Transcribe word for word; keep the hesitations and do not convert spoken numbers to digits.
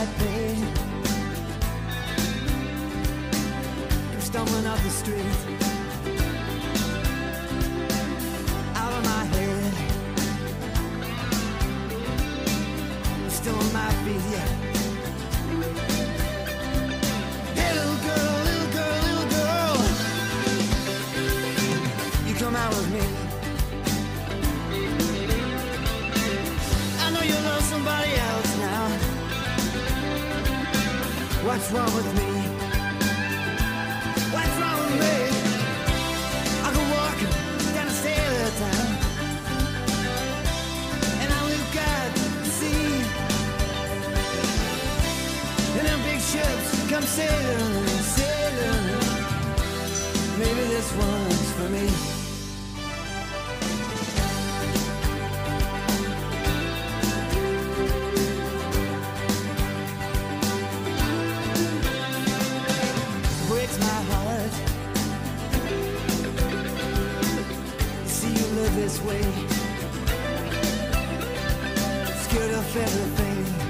that pain. I'm stumbling up the street, out of my head. I'm still on my feet, yeah. Hey, little girl, little girl, little girl, you come out with me. I know you love somebody else now. What's wrong with me? What's wrong with me? I go walking down the sailor town, and I look out to sea, and them big ships come sailing, sailing. Maybe this one's for me. Breaks my heart. See you live this way, scared of everything.